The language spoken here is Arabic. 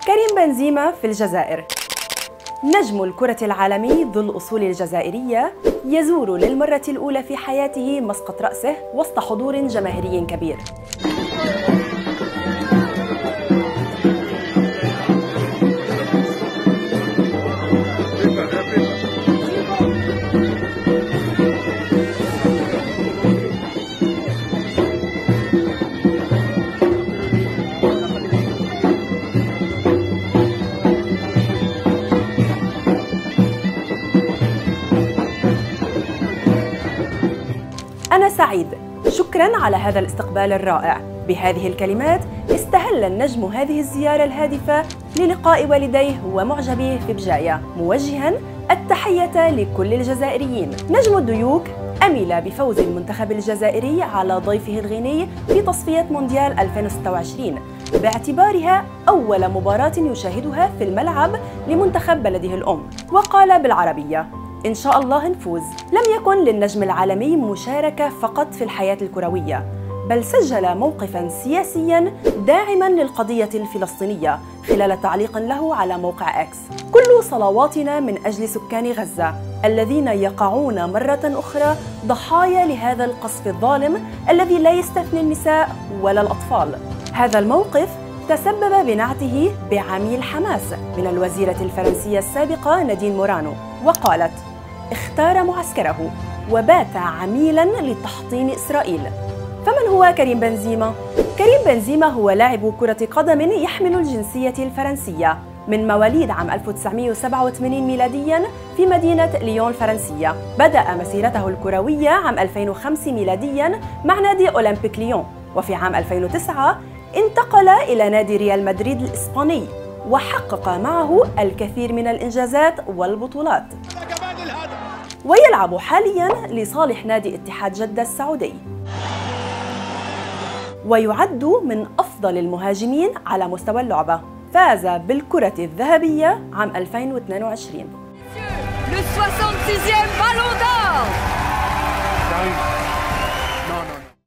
كريم بنزيما في الجزائر. نجم الكرة العالمي ذو الأصول الجزائرية يزور للمرة الأولى في حياته مسقط رأسه وسط حضور جماهيري كبير. أنا سعيد، شكراً على هذا الاستقبال الرائع. بهذه الكلمات استهل النجم هذه الزيارة الهادفة للقاء والديه ومعجبيه في بجاية، موجهاً التحية لكل الجزائريين. نجم الديوك أمل بفوز المنتخب الجزائري على ضيفه الغيني في تصفية مونديال 2026 باعتبارها أول مباراة يشاهدها في الملعب لمنتخب بلده الأم، وقال بالعربية: إن شاء الله نفوز. لم يكن للنجم العالمي مشاركة فقط في الحياة الكروية، بل سجل موقفاً سياسياً داعماً للقضية الفلسطينية خلال تعليق له على موقع إكس: كل صلواتنا من أجل سكان غزة الذين يقعون مرة أخرى ضحايا لهذا القصف الظالم الذي لا يستثني النساء ولا الأطفال. هذا الموقف تسبب بنعته بعميل حماس من الوزيرة الفرنسية السابقة نادين مورانو، وقالت: اختار معسكره وبات عميلاً لتحطيم إسرائيل. فمن هو كريم بنزيما؟ كريم بنزيما هو لاعب كرة قدم يحمل الجنسية الفرنسية من مواليد عام 1987 ميلادياً في مدينة ليون الفرنسية. بدأ مسيرته الكروية عام 2005 ميلادياً مع نادي أولمبيك ليون، وفي عام 2009 انتقل إلى نادي ريال مدريد الإسباني وحقق معه الكثير من الإنجازات والبطولات، ويلعب حالياً لصالح نادي اتحاد جدة السعودي، ويعد من أفضل المهاجمين على مستوى اللعبة. فاز بالكرة الذهبية عام 2022.